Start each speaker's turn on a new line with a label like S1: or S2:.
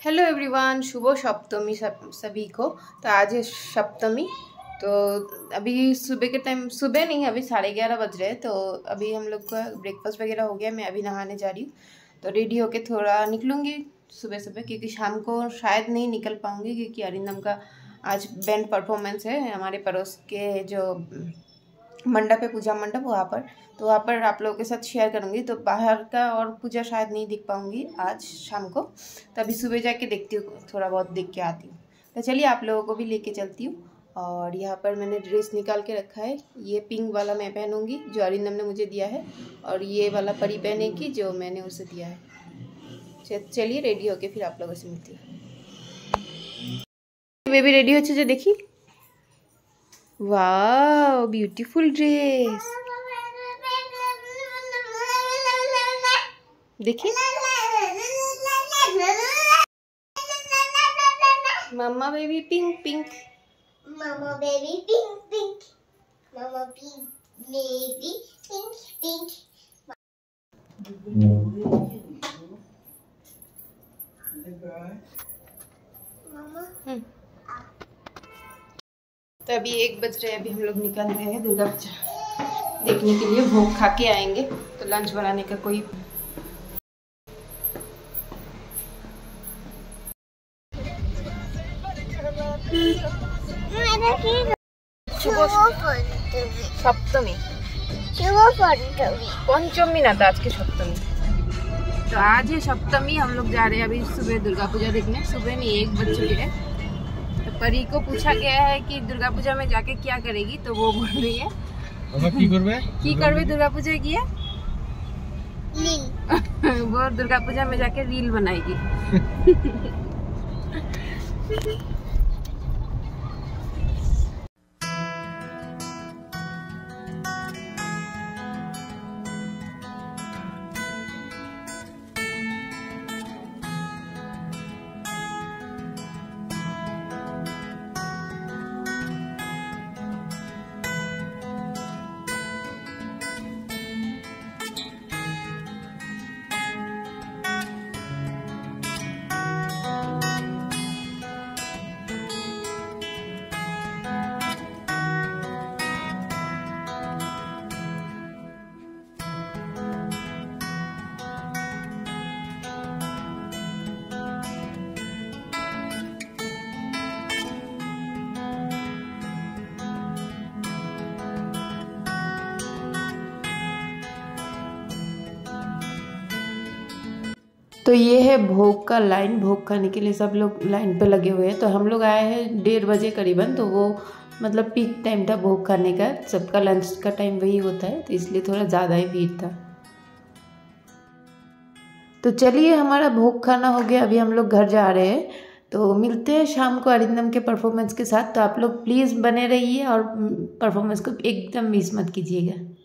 S1: Hello everyone, शुभ सप्तमी सभी को। तो आज है सप्तमी। तो अभी सुबह के टाइम, सुबह नहीं, अभी 11:30 बज रहे हैं। तो अभी हम लोग का ब्रेकफास्ट वगैरह हो गया। मैं अभी नहाने जा रही हूँ, तो रेडी होके थोड़ा निकलूँगी सुबह सुबह, क्योंकि शाम को शायद नहीं निकल पाऊँगी, क्योंकि अरिंदम का आज बैंड परफॉर्मेंस है हमारे पड़ोस के जो मंडप है, पूजा मंडप, वहाँ पर। तो वहाँ पर आप लोगों के साथ शेयर करूँगी। तो बाहर का और पूजा शायद नहीं दिख पाऊँगी आज शाम को, तो अभी सुबह जाके देखती हूँ, थोड़ा बहुत देख के आती हूँ। तो चलिए आप लोगों को भी लेके चलती हूँ। और यहाँ पर मैंने ड्रेस निकाल के रखा है। ये पिंक वाला मैं पहनूँगी जो अरिंदम ने मुझे दिया है, और ये वाला परी पहनेगी जो मैंने उसे दिया है। चलिए रेडी होके फिर आप लोगों से मिलती हूँ। बेबी रेडी हो जो देखी, वाह ब्यूटीफुल ड्रेस देखिए। Mama baby pink pink,
S2: mama baby pink pink, mama baby pink pink.
S1: तो अभी 1 बज रहे हैं। अभी हम लोग निकल रहे हैं दुर्गा पूजा देखने के लिए। भोग खा के आएंगे, तो लंच बनाने का कोई सप्तमी पंचमी ना था, आज की सप्तमी। तो आज है सप्तमी। हम लोग जा रहे हैं अभी सुबह दुर्गा पूजा देखने। सुबह नहीं, 1 बज चुके हैं। तो परी को पूछा गया है कि दुर्गा पूजा में जाके क्या करेगी, तो वो बोल रही है की करवे दुर्गा पूजा की है वो दुर्गा पूजा में जाके रील बनाएगी। तो ये है भोग का लाइन। भोग खाने के लिए सब लोग लाइन पे लगे हुए हैं। तो हम लोग आए हैं 1:30 बजे करीबन। तो वो मतलब पीक टाइम था भोग खाने का, सबका लंच का टाइम वही होता है, तो इसलिए थोड़ा ज़्यादा ही भीड़ था। तो चलिए हमारा भोग खाना हो गया, अभी हम लोग घर जा रहे हैं। तो मिलते हैं शाम को अरिंदम के परफॉर्मेंस के साथ। तो आप लोग प्लीज़ बने रहिए और परफॉर्मेंस को एकदम मिस मत कीजिएगा।